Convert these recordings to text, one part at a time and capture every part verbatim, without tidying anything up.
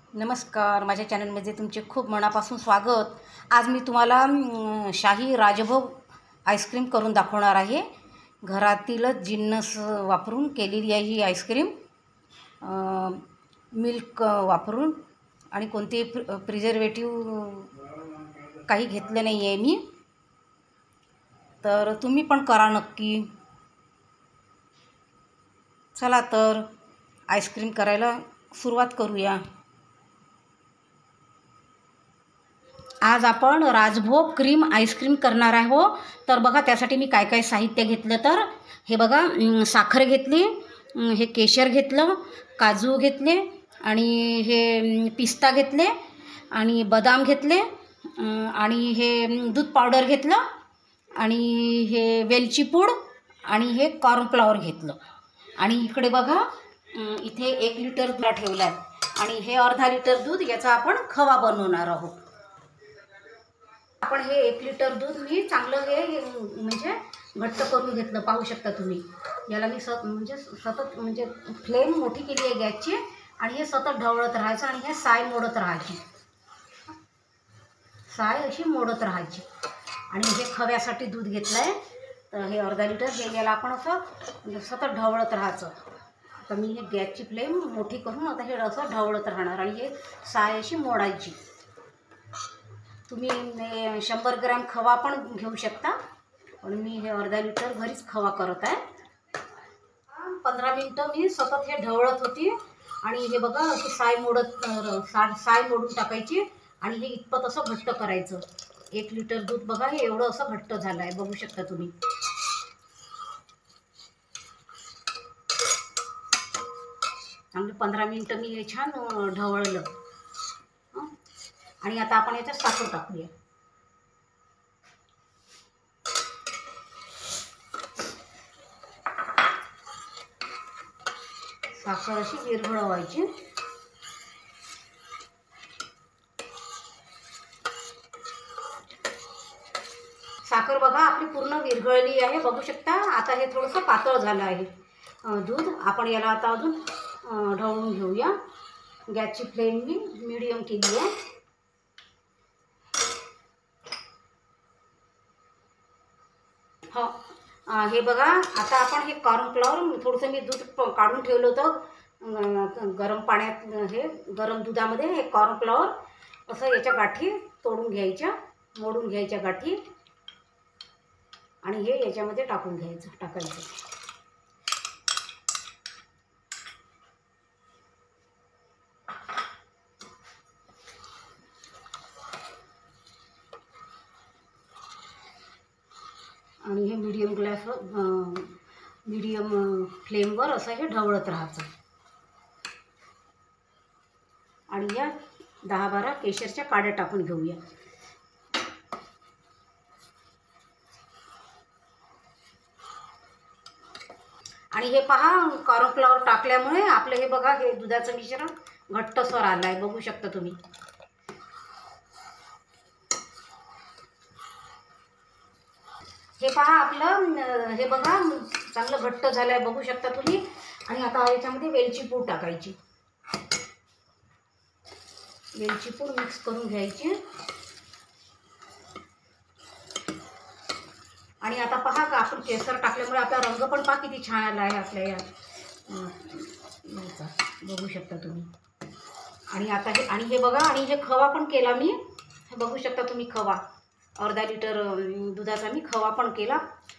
नमस्कार, माझ्या चॅनलमध्ये तुमचे खूप मनापासून स्वागत। आज मी तुम्हाला शाही राजभोग आईस्क्रीम करून दाखवणार आहे। घरातीलच जिन्नस वापरून केलेली आहे ही आईस्क्रीम, मिल्क वापरून, आणि कोणते प्रिझर्वेटिव्ह काही घेतले नाही आहे मी। तर तुम्ही पण करा नक्की। चला तर आईस्क्रीम करायला सुरुवात करूया। आज आपण राजभोग क्रीम आईस्क्रीम करणार आहोत। तर बघा त्यासाठी मी काय काय साहित्य घेतलं तर हे बघा, साखर घेतली, हे केशर घेतलं, काजू घेतले, आणि हे पिस्ता घेतले, आणि बदाम घेतले, आणि हे दूध पावडर घेतलं, आणि हे वेलची पूड, आणि हे कॉर्नफ्लॉवर घेतलं। आणि इकडे बघा इथे एक लिटर दूध ठेवलं आहे, आणि हे अर्धा लिटर दूध याचा आपण खवा बनवणार आहोत। आपण हे एक लिटर दूध मी चांगलं हे म्हणजे घट्ट करून घेतलं, पाहू शकता तुम्ही। याला मी सत म्हणजे सतत म्हणजे फ्लेम मोठी केली आहे गॅसची, आणि हे सतत ढवळत राहायचं, आणि हे साय मोडत राहायची, साय अशी मोडत राहायची। आणि हे खव्यासाठी दूध घेतलं आहे, तर हे अर्धा लिटर, हे याला आपण असं म्हणजे सतत ढवळत राहायचं। तर मी हे गॅसची फ्लेम मोठी करून आता हे असं ढवळत राहणार, आणि हे साय अशी मोडायची। तुम्ही शंभर ग्रॅम खवा पण घेऊ शकता, पण मी हे अर्धा लिटर घरीच खवा करत आहे। पंधरा मिनटं मी सतत हे ढवळत होती, आणि हे बघा अशी साय मोडत साय मोडून टाकायची, आणि हे इतपत असं घट्ट करायचं। एक लिटर दूध बघा हे एवढं असं घट्ट झालं आहे, बघू शकता तुम्ही। चांगली पंधरा मिनटं मी हे छान ढवळलं, आणि आता आपण याच्यात साखर टाकूया। साखर अशी विरघळवायची। साखर बघा आपली पूर्ण विरघळली आहे, बघू शकता। आता हे थोडंसं पातळ झालं आहे दूध। आपण याला आता अजून ढवळून घेऊया। गॅसची फ्लेम मी मीडियम केली आहे। हो, हे बघा आता आपण हे कॉर्नफ्लॉवर थोडंसं मी दूध काढून ठेवलं होतं गरम पाण्यात, हे गरम दुधामध्ये हे कॉर्नफ्लॉवर असं याच्या गाठी तोडून घ्यायच्या, मोडून घ्यायच्या गाठी, आणि हे याच्यामध्ये टाकून घ्यायचं टाकायचं। आणि हे मीडियम गॅस मीडियम फ्लेमवर असं हे ढवळत राहायचं। आणि या दहा बारा केशरच्या काड्या टाकून घेऊया। आणि हे पहा, कॉर्नफ्लॉवर टाकल्यामुळे आपलं हे बघा हे दुधाचं मिश्रण घट्टसर आलं आहे, बघू शकता तुम्ही। हे पहा आपलं हे बघा चांगलं घट्ट झालं आहे, बघू शकता तुम्ही। आणि आता याच्यामध्ये वेलची पूड टाकायची, वेलची पूड मिक्स करून घ्यायची। आणि आता पहा का आपण केसर टाकल्यामुळे आपला रंग पण पहा किती छान आला आहे आपल्या या, बघू शकता तुम्ही। आणि आता हे आणि हे बघा, आणि हे खवा पण केला मी, हे बघू शकता तुम्ही। खवा अर्धा लिटर दुधाचा मी खवा पण केला,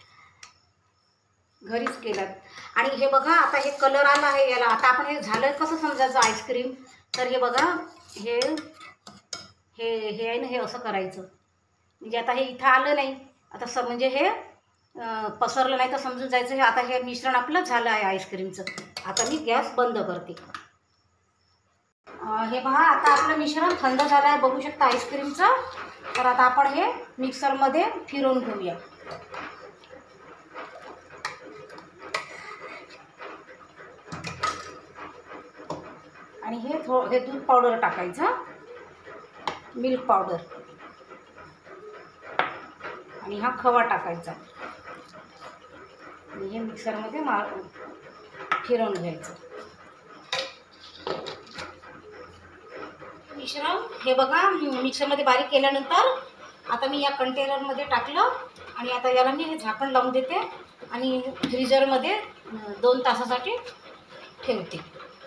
घरीच केला। आणि हे बघा आता हे कलर आला आहे याला। आता आपण हे झालं कसं समजायचं आईस्क्रीम, तर हे बघा हे हे हे आहे ना, हे असं करायचं, म्हणजे आता हे इथं आलं नाही, आता स म्हणजे हे पसरलं नाही तर समजून जायचं हे आता हे मिश्रण आपलं झालं आहे आईस्क्रीमचं। आता मी गॅस बंद करते। हे पहा आता आपलं मिश्रण थंड झालं आहे, बघू शकता आईस्क्रीमचं। तर आता आपण हे मिक्सरमध्ये फिरवून घेऊया। आणि हे थो हे दूध पावडर टाकायचं, मिल्क पावडर, आणि हा खवा टाकायचा, आणि हे मिक्सरमध्ये मार फिरवून घ्यायचं। मिश्रण हे बघा मिक्सरमध्ये बारीक केल्यानंतर आता मी या कंटेनरमध्ये टाकलं आणि आता याला मी हे झाकण लावून देते आणि फ्रीजरमध्ये दोन तासासाठी ठेवते.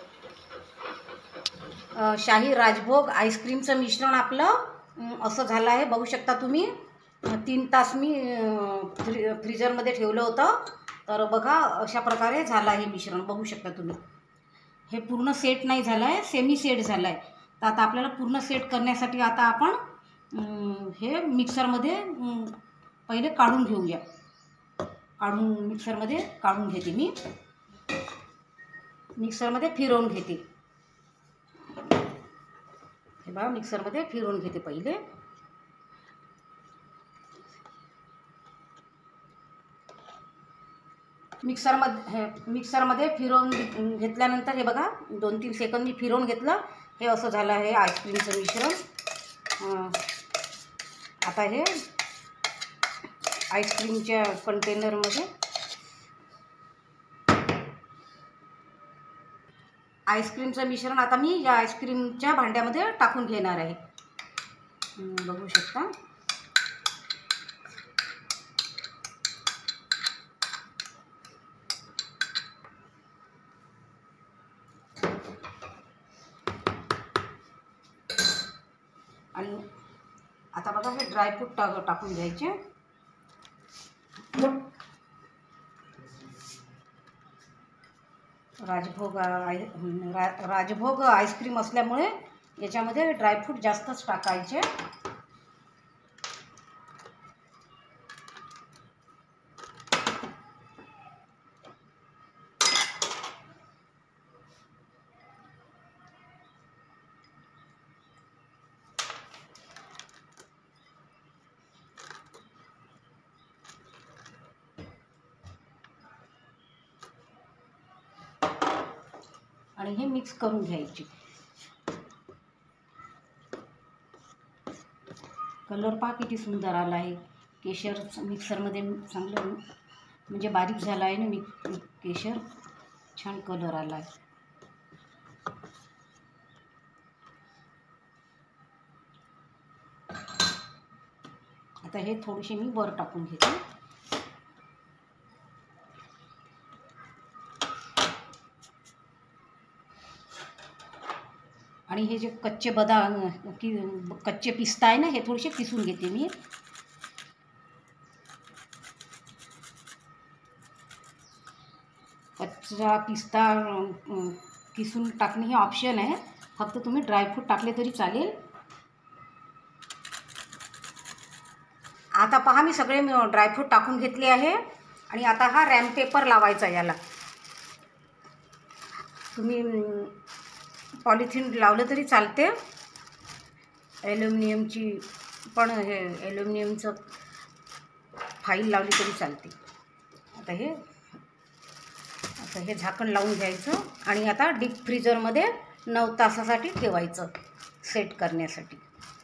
शाही राजभोग आईस्क्रीमचं मिश्रण आपलं असं झालं आहे. बघू शकता तुम्ही. तीन तास मी फ्री फ्रीजरमध्ये ठेवलं होतं. तर बघा अशा प्रकारे झालं आहे मिश्रण. बघू शकता तुम्ही. हे पूर्ण सेट नाही झालं आहे, सेमी सेट झालं आहे. तर आता आपल्याला पूर्ण सेट करण्यासाठी आता आपण हे मिक्सरमध्ये पहिले काढून घेऊया. काढून मिक्सरमध्ये काढून घेते मी. मिक्सरमध्ये फिरवून घेते. हे बघा मिक्सरमध्ये फिरवून घेते पहिले. मिक्सरमध्ये मिक्सरमध्ये फिरवून घेतल्यानंतर हे बघा दोन तीन सेकंद मी फिरवून घेतलं. हे असं झालं आहे आईस्क्रीमचं मिश्रण. आता हे आईस्क्रीमच्या कंटेनरमध्ये आईस्क्रीमचं मिश्रण आता मी या आईस्क्रीमच्या भांड्यामध्ये टाकून घेणार आहे. बघू शकता. आणि आता बघा हे ड्रायफ्रूट टाक टाकून घ्यायचे. राजभोग आय रा राजभोग आईस्क्रीम असल्यामुळे याच्यामध्ये ड्रायफ्रूट जास्तच टाकायचे. आणि हे मिक्स करून घ्यायचे. कलर पहा किती सुंदर आला आहे. केशर मिक्सरमध्ये चांगलं म्हणजे बारीक झाला आहे ना. मी केशर छान कलर आला आहे. आता हे थोडेसे मी वर टाकून घेते. आणि हे जे कच्चे बदाम की कच्चे पिस्ता आहे ना, हे थोडेसे किसून घेते मी. कच्चा पिस्ता किसून टाकणे हे ऑप्शन आहे. फक्त तुम्ही ड्रायफ्रूट टाकले तरी चालेल. आता पहा मी सगळे ड्रायफ्रूट टाकून घेतले आहे. आणि आता हा रॅम पेपर लावायचा याला. तुम्ही पॉलिथिन लावलं तरी चालते. ॲल्युमिनियमची पण हे ॲल्युमिनियमचं फाईल लावली तरी चालते. आता हे आता हे झाकण लावून घ्यायचं आणि आता डीप फ्रीजरमध्ये नऊ तासासाठी ठेवायचं सेट करण्यासाठी.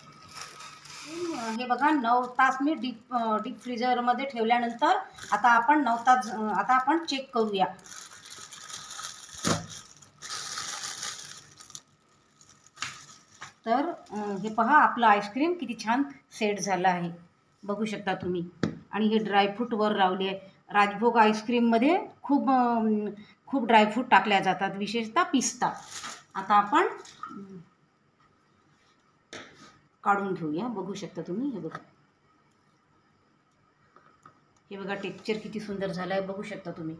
हे बघा नऊ तास मी डीप डीप फ्रीजरमध्ये ठेवल्यानंतर आता आपण नऊ तास आता आपण चेक करूया. तर हे पहा आपलं आईस्क्रीम किती छान सेट झालं आहे. बघू शकता तुम्ही. आणि हे ड्रायफ्रूट वर लावले आहे. राजभोग आईस्क्रीममध्ये खूप खूप ड्रायफ्रूट टाकल्या जातात, विशेषतः पिस्ता. आता आपण काढून घेऊया. बघू शकता तुम्ही. हे बघा हे बघा टेक्स्चर किती सुंदर झालं आहे. बघू शकता तुम्ही.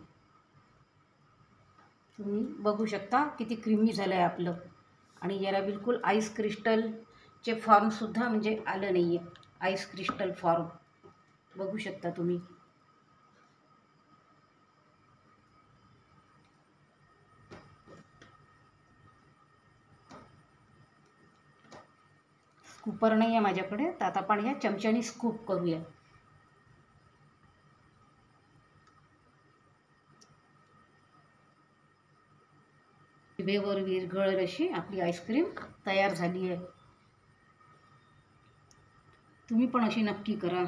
तुम्ही बघू शकता किती क्रीमी झालं आहे आपलं. आणि याला बिलकुल आईस क्रिस्टलचे फॉर्मसुद्धा म्हणजे आलं नाही आहे. आईस क्रिस्टल फॉर्म बघू शकता तुम्ही. स्कूपर नाही आहे माझ्याकडे, तर आता आपण ह्या चमच्याने स्कूप करूया. जिभेवर विरघळेल अशी आपली आईस्क्रीम तयार झाली आहे. तुम्ही पण अशी नक्की करा.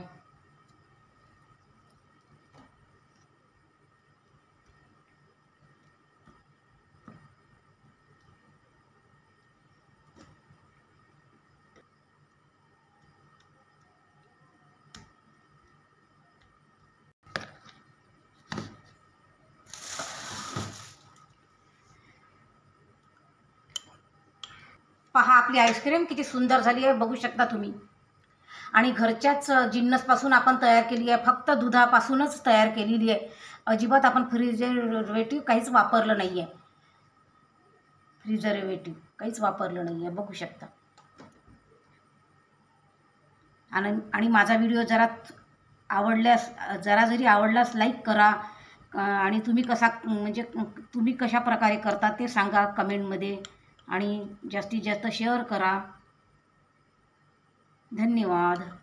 पहा आपली आईस्क्रीम किती सुंदर झाली आहे, बघू शकता तुम्ही. आणि घरच्याच जिन्नसपासून आपण तयार केली आहे, फक्त दुधापासूनच तयार केलेली आहे. अजिबात आपण प्रिझर्वेटिव्ह काहीच वापरलं नाही आहे. प्रिझर्वेटिव्ह काहीच वापरलं नाही आहे, बघू शकता. आणि आणि माझा व्हिडिओ जरा आवडल्यास जरा जरी आवडल्यास लाईक करा. आणि तुम्ही कसा म्हणजे तुम्ही कशा प्रकारे करता ते सांगा कमेंटमध्ये. आणि जास्तीत जास्त शेअर करा. धन्यवाद.